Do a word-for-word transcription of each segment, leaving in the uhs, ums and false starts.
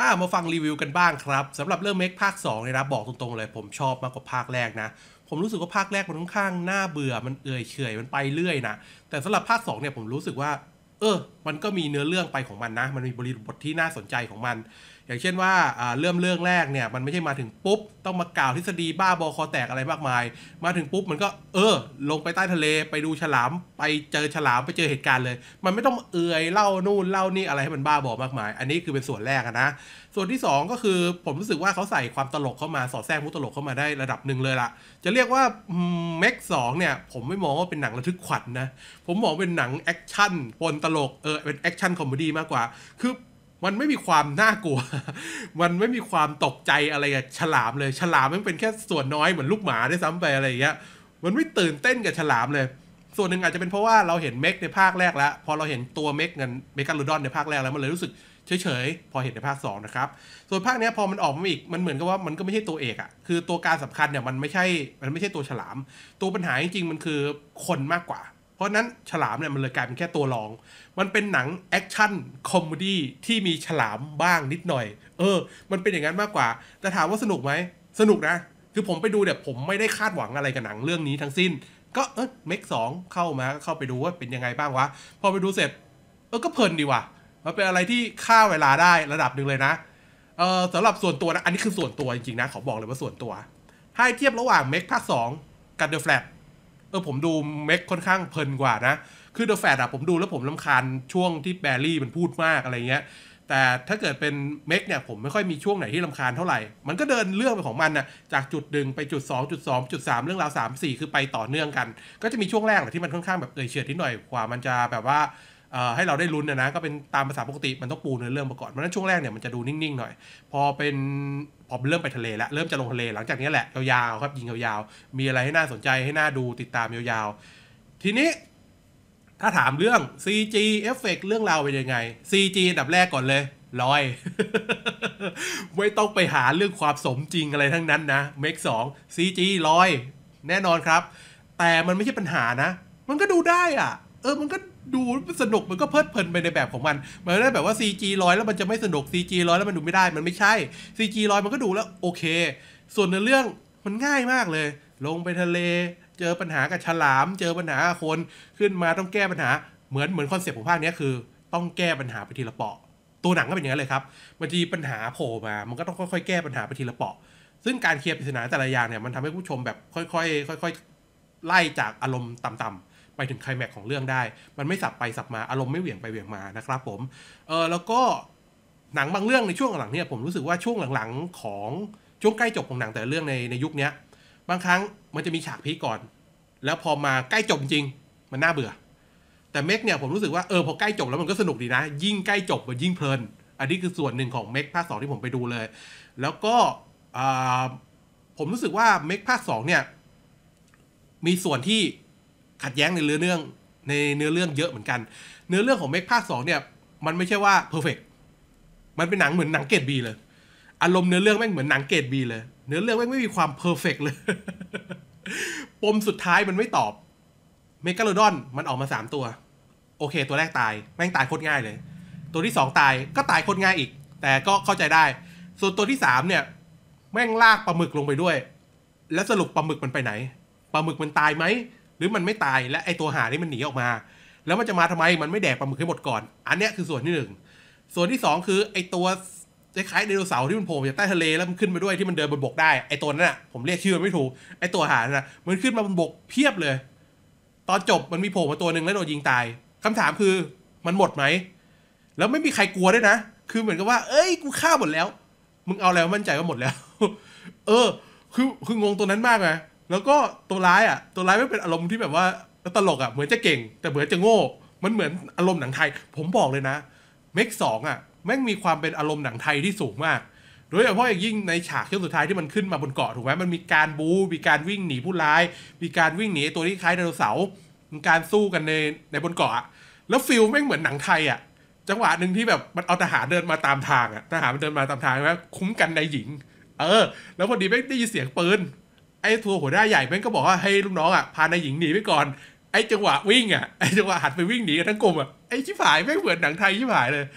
อ่ามาฟังรีวิวกันบ้างครับสำหรับเรื่องเมกภาคสองเนี่ยนะบอกตรงๆเลยผมชอบมากกว่าภาคแรกนะผมรู้สึกว่าภาคแรกมันค่อนข้างน่าเบื่อมันเอื่อยเฉอยมันไปเรื่อยนะแต่สำหรับภาคสองเนี่ยผมรู้สึกว่าเออมันก็มีเนื้อเรื่องไปของมันนะมันมีบริบทที่น่าสนใจของมันอย่างเช่นว่าอ่าเริ่มเรื่องแรกเนี่ยมันไม่ใช่มาถึงปุ๊บต้องมากล่าวทฤษฎีบ้าบอคอแตกอะไรมากมายมาถึงปุ๊บมันก็เออลงไปใต้ทะเลไปดูฉลามไปเจอฉลามไปเจอเหตุการณ์เลยมันไม่ต้องเอื่อยเล่านู่นเล่านี่อะไรให้มันบ้าบอมากมายอันนี้คือเป็นส่วนแรกนะส่วนที่สองก็คือผมรู้สึกว่าเขาใส่ความตลกเข้ามาสอดแทรกมุกตลกเข้ามาได้ระดับหนึ่งเลยล่ะจะเรียกว่าเมกสองเนี่ยผมไม่มองว่าเป็นหนังระทึกขวัญ น, นะผมมองเป็นหนังแอคชั่นปนตลกเออเป็นแอคชั่นคอมเมดี้มากกว่าคือมันไม่มีความน่ากลัว มันไม่มีความตกใจอะไรกับฉลามเลยฉลามมันเป็นแค่ส่วนน้อยเหมือนลูกหมาได้ซ้ำไปอะไรอย่างเงี้ยมันไม่ตื่นเต้นกับฉลามเลยส่วนหนึ่งอาจจะเป็นเพราะว่าเราเห็นเมกในภาคแรกแล้วพอเราเห็นตัวเมกเงินเมกาโลดอนในภาคแรกแล้วมันเลยรู้สึกเฉยๆพอเห็นในภาคสองนะครับส่วนภาคนี้พอมันออกมาอีกมันเหมือนกับว่ามันก็ไม่ใช่ตัวเอกอะคือตัวการสำคัญเนี่ยมันไม่ใช่มันไม่ใช่ตัวฉลามตัวปัญหาจริงๆมันคือคนมากกว่าเพราะนั้นฉลามเนี่ยมันเลยกลายเป็นแค่ตัวรองมันเป็นหนังแอคชั่นคอมเมดี้ที่มีฉลามบ้างนิดหน่อยเออมันเป็นอย่างนั้นมากกว่าแต่ถามว่าสนุกไหมสนุกนะคือผมไปดูเนี่ยผมไม่ได้คาดหวังอะไรกับหนังเรื่องนี้ทั้งสิ้นก็เออเมกสองเข้ามาเข้าไปดูว่าเป็นยังไงบ้างวะพอไปดูเสร็จเออก็เพลินดีว่ะมันเป็นอะไรที่ฆ่าเวลาได้ระดับหนึ่งเลยนะเออสำหรับส่วนตัวนะอันนี้คือส่วนตัวจริงๆนะขอบอกเลยว่าส่วนตัวถ้าเทียบระหว่างเมกภาคสองกับเดอะแฟลชเออผมดูเมกค่อนข้างเพลินกว่านะคือเดอะแฟลชอะผมดูแล้วผมรำคาญช่วงที่แบร์รี่มันพูดมากอะไรเงี้ยแต่ถ้าเกิดเป็นเมกเนี่ยผมไม่ค่อยมีช่วงไหนที่รำคาญเท่าไหร่มันก็เดินเรื่องไปของมันนะจากจุดหนึ่งไปจุดสองจุดสองจุดสามเรื่องราวสามสี่คือไปต่อเนื่องกันก็จะมีช่วงแรกแหละที่มันค่อนข้างแบบเอ่ยเฉื่อยนิดหน่อยกว่ามันจะแบบว่าให้เราได้ลุ้นนะนะก็เป็นตามภาษาปกติมันต้องปูเนื้อเรื่องมาก่อนเพราะฉะนั้นช่วงแรกเนี่ยมันจะดูนิ่งๆหน่อยพอเป็นพอเริ่มไปทะเลแล้วเริ่มจะลงทะเลหลังจากนี้แหละยาวๆครับยิงยาวๆมีอะไรให้น่าสนใจให้น่าดูติดตามยาวๆทีนี้ถ้าถามเรื่อง ซี จี เอฟเฟกต์เรื่องราวเป็นยังไง ซี จี อันดับแรกก่อนเลยลอย ไม่ต้องไปหาเรื่องความสมจริงอะไรทั้งนั้นนะเมกสอง ซี จี ลอยแน่นอนครับแต่มันไม่ใช่ปัญหานะมันก็ดูได้อ่ะเออมันก็ดูสนุกมันก็เพลิดเพลินไปในแบบของมันมันไม่ได้แบบว่า ซี จี ลอยแล้วมันจะไม่สนุก ซี จี ลอยแล้วมันดูไม่ได้มันไม่ใช่ ซี จี ลอยมันก็ดูแล้วโอเคส่วนในเรื่องมันง่ายมากเลยลงไปทะเลเจอปัญหากับฉลามเจอปัญหากับคนขึ้นมาต้องแก้ปัญหาเหมือนเหมือนคอนเซ็ปต์ของภาคนี้คือต้องแก้ปัญหาไปทีละเปาะตัวหนังก็เป็นอย่างนั้นเลยครับบางทีปัญหาโผล่มามันก็ต้องค่อยๆแก้ปัญหาไปทีละเปาะซึ่งการเคลียร์ปริศนาแต่ละอย่างเนี่ยมันทำให้ผู้ชมแบบค่อยๆค่อยๆไล่จากอารมณ์ต่ำๆไปถึงไคลแม็กซ์ของเรื่องได้มันไม่สับไปสับมาอารมณ์ไม่เหวี่ยงไปเหวี่ยงมานะครับผมเออแล้วก็หนังบางเรื่องในช่วงหลังเนี่ยผมรู้สึกว่าช่วงหลังๆของช่วงใกล้จบของหนังแต่ละเรื่องในในยุคนี้บางครั้งมันจะมีฉากพีคก่อนแล้วพอมาใกล้จบจริงมันน่าเบื่อแต่เมกเนี่ยผมรู้สึกว่าเออพอใกล้จบแล้วมันก็สนุกดีนะยิ่งใกล้จบมันยิ่งเพลินอันนี้คือส่วนหนึ่งของเมกภาคสองที่ผมไปดูเลยแล้วก็ผมรู้สึกว่าเมกภาคสองเนี่ยมีส่วนที่ขัดแย้งในเนื้อเรื่องในเนื้อเรื่องเยอะเหมือนกันเนื้อเรื่องของเมกภาคสองเนี่ยมันไม่ใช่ว่าเพอร์เฟกต์มันเป็นหนังเหมือนหนังเกรด B เลยอารมณ์เนื้อเรื่องแม่งเหมือนหนังเกรด B เลยเนื้อเรื่องแม่งไม่มีความเพอร์เฟกต์เลย ปมสุดท้ายมันไม่ตอบเมกาโลดอนมันออกมาสามตัวโอเคตัวแรกตายแม่งตายโคตรง่ายเลยตัวที่สองตายก็ตายโคตรง่ายอีกแต่ก็เข้าใจได้ส่วนตัวที่สามเนี่ยแม่งลากปลาหมึกลงไปด้วยแล้วสรุปปลาหมึกมันไปไหนปลาหมึกมันตายไหมหรือมันไม่ตายและไอตัวหานี่มันหนีออกมาแล้วมันจะมาทำไมมันไม่แดกปลาหมึกให้หมดก่อนอันเนี้ยคือส่วนที่หนึ่งส่วนที่สองคือไอตัวคล้ายๆไดโนเสาร์ที่มันโผล่จากใต้ทะเลแล้วมันขึ้นมาด้วยที่มันเดินบนบกได้ไอตัวนั้นน่ะผมเรียกชื่อไม่ถูกไอตัวหาน่ะมันขึ้นมาบนบกเพียบเลยตอนจบมันมีโผล่มาตัวนึงแล้วโดนยิงตายคำถามคือมันหมดไหมแล้วไม่มีใครกลัวด้วยนะคือเหมือนกับว่าเอ้ยกูฆ่าหมดแล้วมึงเอาแล้วมั่นใจว่าหมดแล้ว เออคือคืองงตัวนั้นมากเลยแล้วก็ตัวร้ายอ่ะตัวร้ายไม่เป็นอารมณ์ที่แบบว่าตลกอ่ะเหมือนจะเก่งแต่เหมือนจะโง่มันเหมือนอารมณ์หนังไทยผมบอกเลยนะเมกสองอ่ะแม่งมีความเป็นอารมณ์หนังไทยที่สูงมากโดยเฉพาะอย่างยิ่งในฉากช่วงสุดท้ายที่มันขึ้นมาบนเกาะถูกไหมมันมีการบู๊มีการวิ่งหนีผู้ร้ายมีการวิ่งหนีตัวที่คล้ายไดโนเสาร์มีการสู้กันในในบนเกาะแล้วฟิลแม่งเหมือนหนังไทยอ่ะจังหวะหนึ่งที่แบบมันเอาทหารเดินมาตามทางอ่ะทหารมันเดินมาตามทางใช่ไหมคุ้มกันนายหญิงเออแล้วพอดีแม่งได้ยินเสียงปืนไอ้ทัวหัวหน้าใหญ่แม่งก็บอกว่าให้ลูกน้องอ่ะพานายหญิงหนีไปก่อนไอ้จังหวะวิ่งอ่ะไอ้จังหวะหัดไปวิ่งหนีกันทั้งกลุ่มอ่ะไอ้ชิบหายแม่งเหมือนหนังไทยชิบหายเลย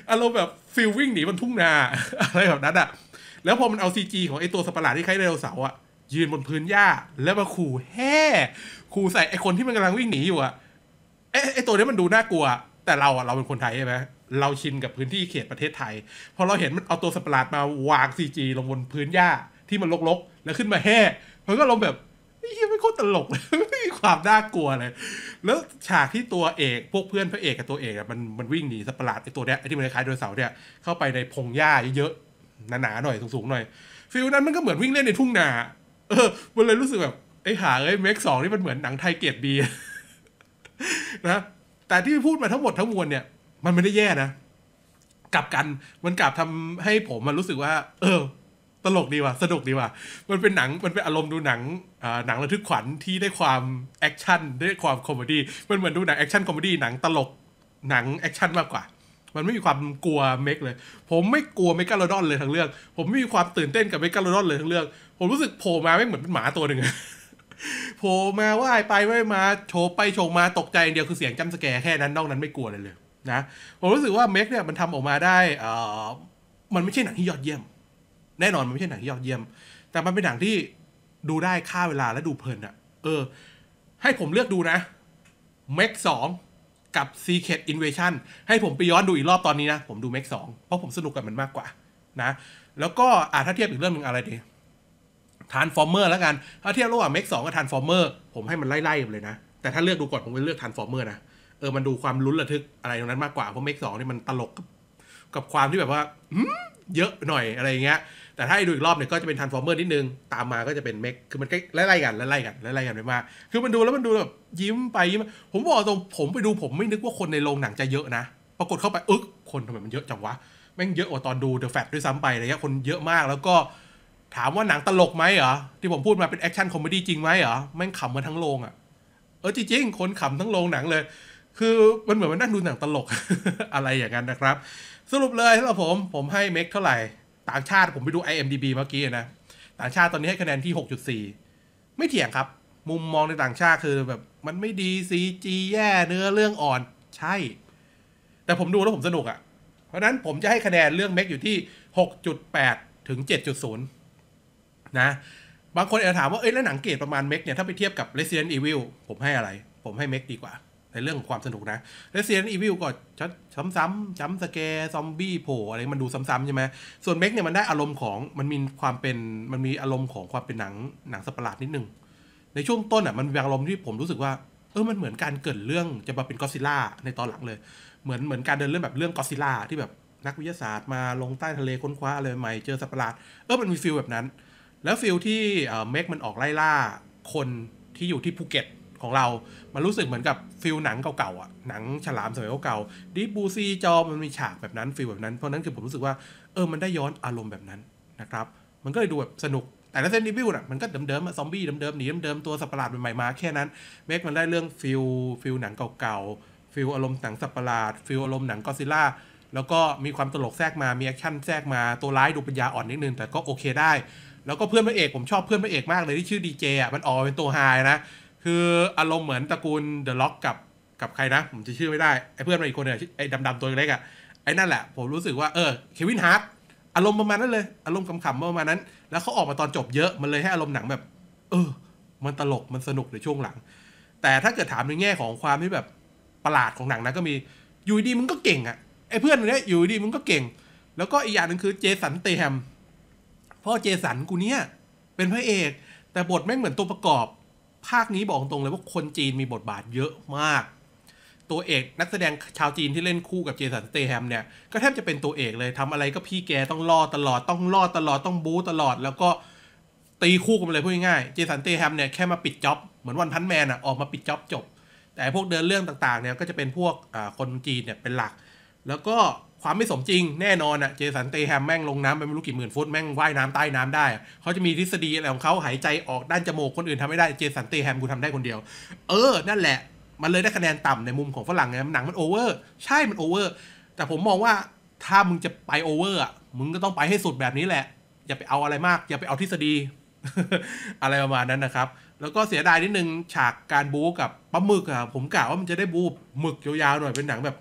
อารมณ์แบบฟิลวิ่งหนีบนทุ่งนาอะไรแบบนั้นอ่ะแล้วพอมันเอาซีจีของไอตัวสัตว์ประหลาดที่คล้ายไดโนเสาร์อ่ะยืนบนพื้นหญ้าแล้วมาขู่แฮ่ขู่ใส่ไอคนที่มันกำลังวิ่งหนีอยู่อ่ะไอไอตัวนี้มันดูน่ากลัวแต่เราอ่ะเราเป็นคนไทยใช่ไหมเราชินกับพื้นที่เขตประเทศไทยพอเราเห็นมันเอาตัวสัตว์ประหลาดมาวางซีจีลงบนพื้นหญ้าที่มันรกๆแล้วขึ้นมาแฮ่มันก็ลงแบบเฮียไม่โคตรตลกเลยไม่มีความน่ากลัวเลยแล้วฉากที่ตัวเอกพวกเพื่อนพระเอกกับตัวเอกอ่ะมันมันวิ่งหนีสัตว์ประหลาดไอตัวเนี้ยไอที่มันคล้ายไดโนเสาร์เนี่ยเข้าไปในพงหญ้าเยอะๆหนาๆหน่อยสูงๆหน่อยฟิลนั้นมันก็เหมือนวิ่งเล่นในทุ่งนาเออมันเลยรู้สึกแบบไอ้หาไอ้เมคสองนี่มันเหมือนหนังไทยเกรดบีนะแต่ที่พูดมาทั้งหมดทั้งมวลเนี่ยมันไม่ได้แย่นะกลับกันมันกลับทำให้ผมมันรู้สึกว่าเออตลกดีว่ะสนุกดีว่ะมันเป็นหนังมันเป็นอารมณ์ดูหนังอ่าหนังระทึกขวัญที่ได้ความแอคชั่นได้ความคอมเมดี้มันเหมือนดูหนังแอคชั่นคอมเมดี้หนังตลกหนังแอคชั่นมากกว่ามันไม่มีความกลัวเมกเลยผมไม่กลัวเมกาโลดอนเลยทั้งเรื่องผมไม่มีความตื่นเต้นกับเมกาโลดอนเลยทั้งเรื่องผมรู้สึกโผล่มาไม่เหมือนเป็นหมาตัวหนึ่งโผล่มาว่ายไปว่ายมาโฉบไปโฉบมาตกใจอย่างเดียวคือเสียงจัมป์สแกร์แค่นั้นนอกนั้นไม่กลัวเลยเลยนะผมรู้สึกว่าเมกเนี่ยมันทำออกมาได้เอ่อมันไม่ใช่หนังที่ยอดเยี่ยมแน่นอนมันไม่ใช่หนังที่ยอดเยี่ยมแต่มันเป็นหนังที่ดูได้ฆ่าเวลาและดูเพลินอ่ะเออให้ผมเลือกดูนะเมกสองกับ Secret Invasion ให้ผมไปย้อนดูอีกรอบตอนนี้นะผมดูเมกสองเพราะผมสนุกกับมันมากกว่านะแล้วก็อ่ะถ้าเทียบอีกเรื่องนึงอะไรดีทรานส์ฟอร์เมอร์แล้วกันถ้าเทียบระหว่างเมกสองกับทรานส์ฟอร์เมอร์ผมให้มันไล่ๆกันเลยนะแต่ถ้าเลือกดูก่อนผมจะเลือกทรานส์ฟอร์เมอร์นะเออมันดูความลุ้นระทึกอะไรตรงนั้นมากกว่าเพราะเมกสองนี่มันตลกกับกับความที่แบบว่าเยอะหน่อยอะไรอย่างเงี้ยแต่ถ้าให้ดูอีกรอบเนี่ยก็จะเป็นทรานส์ฟอร์เมอร์นิดนึงตามมาก็จะเป็นเมกคือมันใกล้ไล่ๆกันไล่ๆกันไล่ๆกันไปมากคือมันดูแล้วมันดูแบบยิ้มไปยิ้มผมบอกตรงผมไปดูผมไม่นึกว่าคนในโรงหนังจะเยอะนะปรากฏเข้าไปอึ๊กคนทำไมมันเยอะจังวะแม่งเยอะกว่าตอนดู The Flash ด้วยซ้ำไปอะไรเงี้ยคนเยอะมากแล้วก็ถามว่าหนังตลกไหมเหรอที่ผมพูดมาเป็นแอคชั่นคอมเมดี้จริงไหมเหรอแม่งขำมาทั้งโรงอ่ะเออจริงๆคนขำทั้งโรงหนังเลยคือมันเหมือนมันนั่งดูหนังตลก อะไรอย่างนั้นนะครับสรุปเลยสำหรับผมผมให้เมกเท่าไหร่ต่างชาติผมไปดู ไอ เอ็ม ดี บี เมื่อกี้นะต่างชาติตอนนี้ให้คะแนนที่ หกจุดสี่ ไม่เถียงครับมุมมองในต่างชาติคือแบบมันไม่ดี ซี จี แย่เนื้อเรื่องอ่อนใช่แต่ผมดูแล้วผมสนุกอ่ะเพราะนั้นผมจะให้คะแนนเรื่องเมกอยู่ที่ หกจุดแปด ถึง เจ็ดจุดศูนย์ นะบางคนอาจจะถามว่าเอ้ยแล้วหนังเกรดประมาณเมกเนี่ยถ้าไปเทียบกับ Resident Evil ผมให้อะไรผมให้เมกดีกว่าในเรื่องของความสนุกนะ Resident Evil ก็ซ้ำๆจัมป์สแกร์ซอมบี้โผล่อะไรมันดูซ้ำๆใช่ไหมส่วนเมกเนี่ยมันได้อารมณ์ของมันมีความเป็นมันมีอารมณ์ของความเป็นหนังหนังสัตว์ประหลาดนิดนึงในช่วงต้นอ่ะมันมีอารมณ์ที่ผมรู้สึกว่าเออมันเหมือนการเกิดเรื่องจะมาเป็นก็อดซิลล่าในตอนหลังเลยเหมือนเหมือนการเดินเรื่องแบบเรื่องก็อดซิลล่าที่แบบนักวิทยาศาสตร์มาลงใต้ทะเลค้นคว้าอะไรใหม่เจอสัตว์ประหลาดเออมันมีฟีลแบบนั้นแล้วฟีลที่เมกมันออกไล่ล่าคนที่อยู่ที่ภูเก็ตของเรามันรู้สึกเหมือนกับฟีลหนังเก่าๆอ่ะหนังฉลามสมัยเก่าๆดิบูซีจอมันมีฉากแบบนั้นฟีลแบบนั้นเพราะนั้นคือผมรู้สึกว่าเออมันได้ย้อนอารมณ์แบบนั้นนะครับมันก็เลยดูแบบสนุกแต่ละเซนดิวิวน่ะมันก็เดิมๆซอมบี้เดิมๆหนีเดิมๆตัวสัตว์ประหลาดใหม่ๆมาแค่นั้นเมกมันได้เรื่องฟีลฟีลหนังเก่าๆฟีลอารมณ์หนังสัตว์ประหลาดฟีลอารมณ์หนังก็อดซิลล่าแล้วก็มีความตลกแทรกมามีแอคชั่นแทรกมาตัวร้ายดูปัญญาอ่อนนิดนึงแต่ก็โอเคได้แล้วก็เพื่อนพระเอกผมชอบเพื่อนพระเอกมากเลยที่ชื่อดีเจอ่ะมันออกเป็นตัวไฮนะคืออารมณ์เหมือนตระกูลเดอะล็อกกับกับใครนะผมจะชื่อไม่ได้ไอ้เพื่อนมันอีกคนเนี่ยไอ้ดำๆตัวเล็กอ่ะไอ้นั่นแหละผมรู้สึกว่าเออเควินฮาร์ตอารมณ์ประมาณนั้นเลยอารมณ์ขำๆประมาณนั้นแล้วเขาออกมาตอนจบเยอะมันเลยให้อารมณ์หนังแบบเออมันตลกมันสนุกในช่วงหลังแต่ถ้าเกิดถามในแง่ของความที่แบบประหลาดของหนังนะก็มีอยู่ดีมึงก็เก่งอ่ะไอ้เพื่อนคนนี้อยู่ดีมึงก็เก่งแล้วก็อีกอย่างนึงคือเจสันเตแฮมพ่อเจสันกูเนี้ยเป็นพระเอกแต่บทแม่งเหมือนตัวประกอบภาคนี้บอกตรงเลยว่าคนจีนมีบทบาทเยอะมากตัวเอกนักแสดงชาวจีนที่เล่นคู่กับเจสันสเตแฮมเนี่ยก็แทบจะเป็นตัวเอกเลยทำอะไรก็พี่แกต้องรอดตลอดต้องรอดตลอดต้องบู๊ตลอดแล้วก็ตีคู่กันเลยพูดง่ายๆเจสันสเตแฮมเนี่ยแค่มาปิดจ็อบเหมือนวันพันแมนอ่ะออกมาปิดจ็อบจบแต่พวกเดินเรื่องต่างๆเนี่ยก็จะเป็นพวกคนจีนเนี่ยเป็นหลักแล้วก็ความไม่สมจริงแน่นอนอ่ะเจสันสเตแฮมแม่งลงน้ำไปไม่รู้กี่หมื่นฟุตแม่งว่ายน้ำใต้น้ำได้เขาจะมีทฤษฎีอะไรของเขาหายใจออกด้านจมูกคนอื่นทำไม่ได้เจสันสเตแฮมกูทำได้คนเดียวเออนั่นแหละมันเลยได้คะแนนต่ำในมุมของฝรั่งไงหนังมันโอเวอร์ใช่มันโอเวอร์แต่ผมมองว่าถ้ามึงจะไปโอเวอร์อ่ะมึงก็ต้องไปให้สุดแบบนี้แหละอย่าไปเอาอะไรมากอย่าไปเอาทฤษฎี อะไรประมาณนั้นนะครับแล้วก็เสียดายนิดนึงฉากการบู๊กับปลาหมึกอ่ะผมกะว่ามันจะได้บู๊หมึกยาวๆหน่อยเป็นหนังแบบ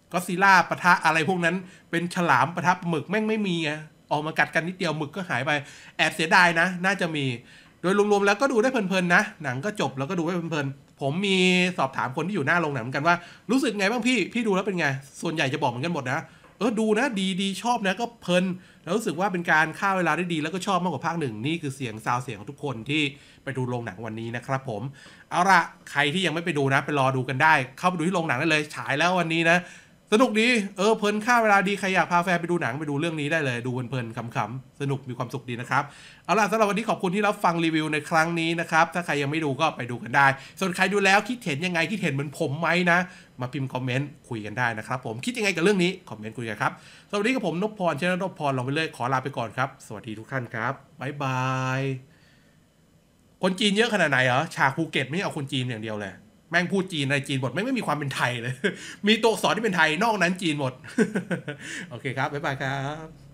ก็ซิล่าปะทะอะไรพวกนั้นเป็นฉลามปะทะหมึกแม่งไม่มีไงออกมากัดกันนิดเดียวหมึกก็หายไปแอบเสียดายนะน่าจะมีโดยรวมๆแล้วก็ดูได้เพลินๆนะหนังก็จบแล้วก็ดูได้เพลินๆผมมีสอบถามคนที่อยู่หน้าโรงหนังเหมือนกันว่ารู้สึกไงบ้างพี่พี่ดูแล้วเป็นไงส่วนใหญ่จะบอกเหมือนกันหมดนะเออดูนะดีดีชอบนะก็เพลินแล้วรู้สึกว่าเป็นการฆ่าเวลาได้ดีแล้วก็ชอบมากกว่าภาคหนึ่งนี่คือเสียงซาวเสียงของทุกคนที่ไปดูโรงหนังวันนี้นะครับผมเอาละใครที่ยังไม่ไปดูนะไปรอดูกันได้เข้าไปดูที่โรงหนังได้เลยฉายแล้ววันนี้นะสนุกดีเออเพลินฆ่าเวลาดีใครอยากพาแฟนไปดูหนังไปดูเรื่องนี้ได้เลยดูเพลินๆขำๆสนุกมีความสุขดีนะครับเอาล่ะสำหรับวันนี้ขอบคุณที่รับฟังรีวิวในครั้งนี้นะครับถ้าใครยังไม่ดูก็ไปดูกันได้ส่วนใครดูแล้วคิดเห็นยังไงคิดเห็นเหมือนผมไหมนะมาพิมพ์คอมเมนต์คุยกันได้นะครับผมคิดยังไงกับเรื่องนี้คอมเมนต์คุยกันครับสวัสดีกับผมนพพรเชนนพพรลองไปเลยขอลาไปก่อนครับสวัสดีทุกท่านครับบ๊ายบายคนจีนเยอะขนาดไหนเหรอฉากภูเก็ตไม่เอาคนจีนอย่างเดียวเลยแม่งพูดจีนในจีนหมดไม่ไม่มีความเป็นไทยเลยมีตัวอักษรที่เป็นไทยนอกนั้นจีนหมดโอเคครับบ๊ายบายครับ